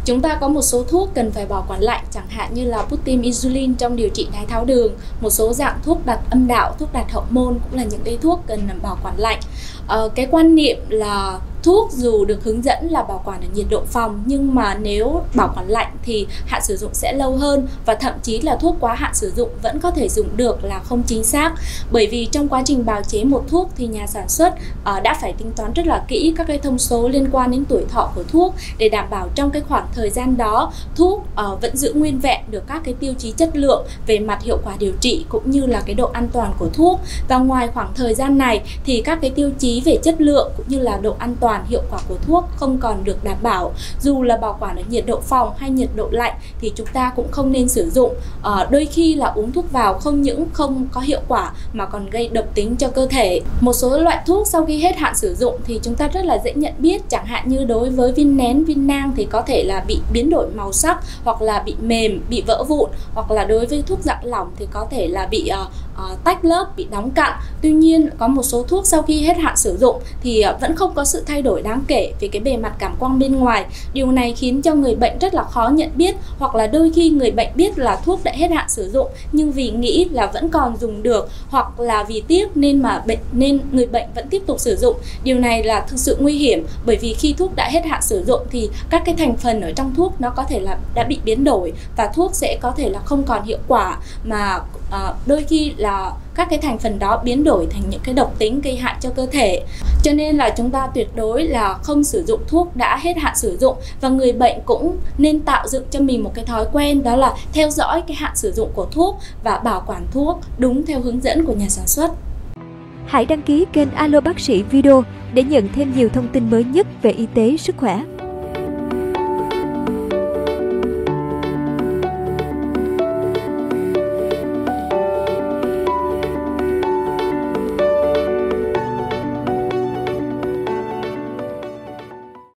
Chúng ta có một số thuốc cần phải bảo quản lạnh, chẳng hạn như là butim insulin trong điều trị đái tháo đường, một số dạng thuốc đặt âm đạo, thuốc đặt hậu môn cũng là những cái thuốc cần bảo quản lạnh. Cái quan niệm là thuốc dù được hướng dẫn là bảo quản ở nhiệt độ phòng, nhưng mà nếu bảo quản lạnh thì hạn sử dụng sẽ lâu hơn, và thậm chí là thuốc quá hạn sử dụng vẫn có thể dùng được là không chính xác. Bởi vì trong quá trình bào chế một thuốc thì nhà sản xuất đã phải tính toán rất là kỹ các cái thông số liên quan đến tuổi thọ của thuốc để đảm bảo trong cái khoảng thời gian đó thuốc vẫn giữ nguyên vẹn được các cái tiêu chí chất lượng về mặt hiệu quả điều trị cũng như là cái độ an toàn của thuốc. Và ngoài khoảng thời gian này thì các cái tiêu chí về chất lượng cũng như là độ an toàn hiệu quả của thuốc không còn được đảm bảo. Dù là bảo quản ở nhiệt độ phòng hay nhiệt độ lạnh thì chúng ta cũng không nên sử dụng. Đôi khi là uống thuốc vào không những không có hiệu quả mà còn gây độc tính cho cơ thể. Một số loại thuốc sau khi hết hạn sử dụng thì chúng ta rất là dễ nhận biết, chẳng hạn như đối với viên nén, viên nang thì có thể là bị biến đổi màu sắc, hoặc là bị mềm, bị vỡ vụn, hoặc là đối với thuốc dạng lỏng thì có thể là bị tách lớp, bị đóng cặn. Tuy nhiên có một số thuốc sau khi hết hạn sử dụng thì vẫn không có sự thay đổi đáng kể về cái bề mặt cảm quang bên ngoài. Điều này khiến cho người bệnh rất là khó nhận biết, hoặc là đôi khi người bệnh biết là thuốc đã hết hạn sử dụng nhưng vì nghĩ là vẫn còn dùng được, hoặc là vì tiếc nên người bệnh vẫn tiếp tục sử dụng. Điều này là thực sự nguy hiểm, bởi vì khi thuốc đã hết hạn sử dụng thì các cái thành phần ở trong thuốc nó có thể là đã bị biến đổi và thuốc sẽ có thể là không còn hiệu quả, mà đôi khi là các cái thành phần đó biến đổi thành những cái độc tính gây hại cho cơ thể. Cho nên là chúng ta tuyệt đối là không sử dụng thuốc đã hết hạn sử dụng, và người bệnh cũng nên tạo dựng cho mình một cái thói quen, đó là theo dõi cái hạn sử dụng của thuốc và bảo quản thuốc đúng theo hướng dẫn của nhà sản xuất. Hãy đăng ký kênh Alo Bác sĩ Video để nhận thêm nhiều thông tin mới nhất về y tế, sức khỏe.